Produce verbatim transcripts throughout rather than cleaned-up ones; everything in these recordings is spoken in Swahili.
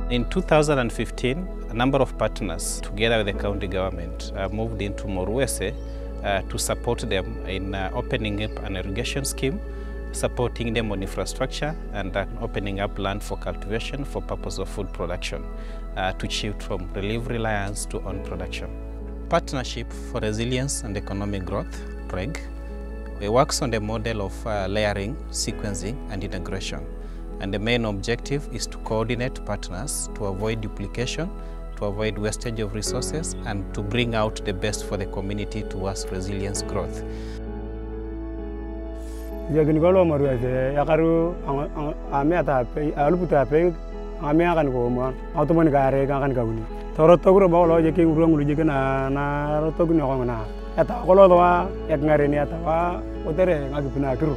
In two thousand fifteen, a number of partners, together with the county government, uh, moved into Moruese uh, to support them in uh, opening up an irrigation scheme, supporting them on infrastructure, and uh, opening up land for cultivation for purpose of food production uh, to shift from relief reliance to own production. Partnership for Resilience and Economic Growth, P R E G, it works on the model of uh, layering, sequencing, and integration. And the main objective is to coordinate partners to avoid duplication, to avoid wastage of resources, and to bring out the best for the community towards resilience growth. Jagin golo Moruese yakaru ame ata aluputa pe ame akan ko mo automoni gare kan kawuni toro togro bawlo je ke urungulu je na na ro togni ko na ata golo wa yak ngare ni ata wa otere ngagi pina kru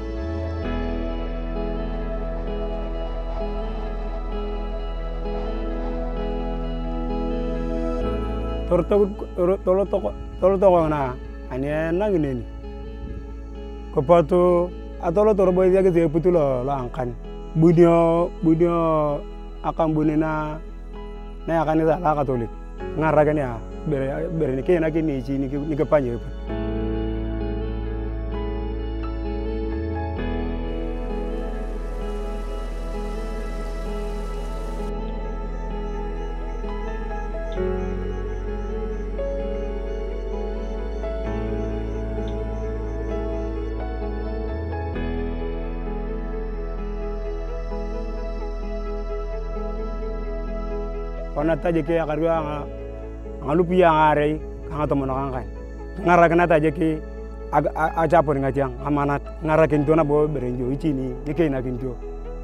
toro togro tolo toko tolo toko na ane nangineni ko pato atolo toro boy yake ze putulo la angkan bunyo bunyo akan bunina na akan za la katolik ngaraga ne bere bere ni kena kini ci ni ni ke panye Kona taje ke akarwa ngalupi yang are kanga to mona kanga ngara kana taje ke a japo nga jang amana ngara ken dona bo berenjo ichini yake na kinjo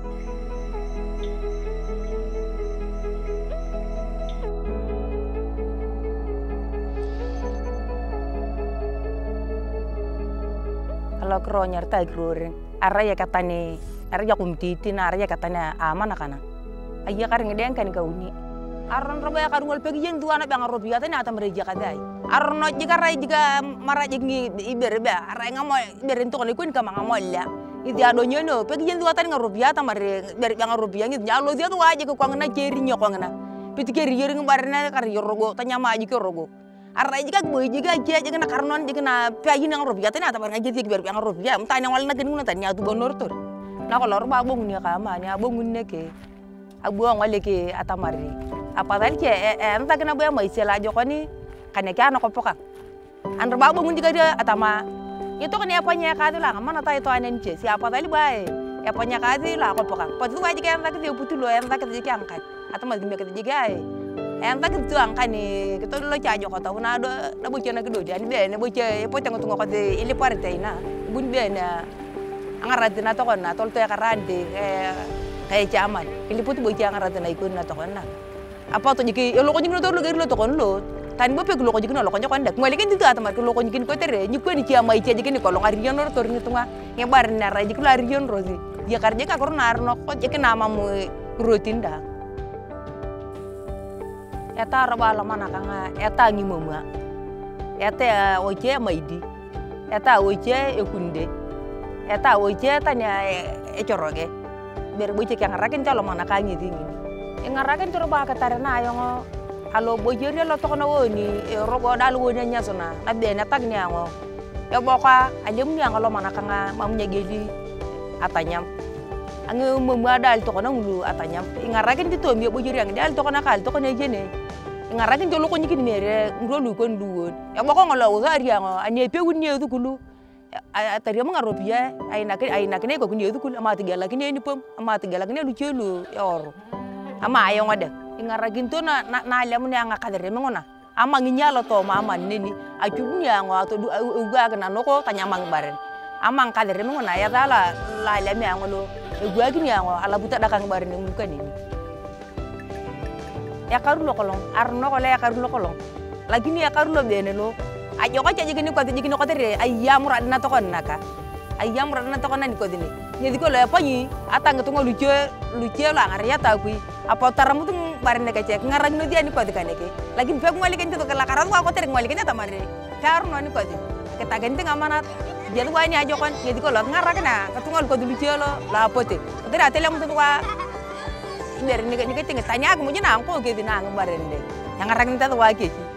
kalau kronya ta grore araya katane araya kumtiti na araya katane amana kana ayya kar ngeden kan kauni aron roba ya kadungol pegi yen duana bang robiya tane atam reja kadai arno jiga ray jiga mara jigi ibere ba aray ngamo ibere to ko kun kama ngamolla idi ado nyono pegi yen duana tane robiya tam mare bere bang robiya ngi jalo dia to waje ko ngana jeri nyoko ngana pitikeri yeri ngbarna kar yorogo tanya maji ko rogo aray jiga boy jiga je jiga na karnon jiga na pegi nang robiya tane atam ngaji ti bere bang robiya mtane wal na genu tane atu bonor tor na ko lor ba bongun ni kama ni abongun neke abu ngale ke atamari apa tadi ke entah kenapa ya masih laju koni karena kan aku poka andra babu mundi kada atama itu kan apa nya kadu lah mana tahu itu anen ce siapa tadi bae apa nya kadu lah aku poka patu aja kan entah kita putu lo entah kita jadi angkat atau masih mereka jadi ay entah kita angkat nih kita lo cajo kata una do na bocah na kedo jadi be na bocah po tengok tengok kata ili partai na bun be na angarat na to kan na tol to ya karande kayak caman ili putu bocah angarat na ikut na to kan na apa to jiki lo ko jikino to lo gari lo to kon lo tan bo pek lo ko jikino lo ko kon dak ngale ken diga tamar ko lo ko jikin ko tere nyiko ni ciama ice jikini ko lo ngari yon ro tor ni tunga ngebar na ra jikilo ari yon rozi ya karje ka korna arno ko jikina mamu rotinda eta robala mana kanga eta ngimoma eta oje maidi eta oje ekunde eta oje tanya e coroge ber boje kang raken calo mana kangi tingi ngaraken toro ba katarena ayongo alo bojeri lo to kono woni rogo dal woni nyasona na be na tagni ango e boka ajem ni angalo mana kanga mamnya gedi atanyam ange mumwa dal to kono ngulu atanyam ngaraken ti to mi bojeri ang dal to kono kal to kono jene ngaraken to lo ko nyikin mere ngolu kon duwon e boko ngolo uzari ango ane pe wunni edukulu atari mo ngaropia ay nak ay nakne ko kunni edukul amati gala kini ni pom amati gala kini lu chelu yor ama ayong ada ingaragin to na na alam ni ang kadere mengona ama nginyalo to mama nini acunya ngo to uga kana noko tanya mang baren ama ang kadere mengona ya dala la alam yang lo uga gini ngo ala buta dakang baren muka nini ya karulo kolong arno kole ya karulo kolong lagi ni ya karulo bene lo ayo ka caji gini ko gini ko tere ayam radna to kon naka ayam radna to kon ni ko dini jadi ko le panyi atang to lucu lucu la ngaria ta kui apa taramu tu bareng kecek ngarang no dia ni ko dikane ke lagi pek ngoli kan to kala karan ko tere ngoli kan ta mare karno ni ko di kita gente ngamanat jadi wa ni ajo kon jadi ko lo ngarang na katungol ko lucu lo la pote tere atele mu to wa ber ni ni keting tanya aku mungkin angko ke dinang barende yang arang ta wa ke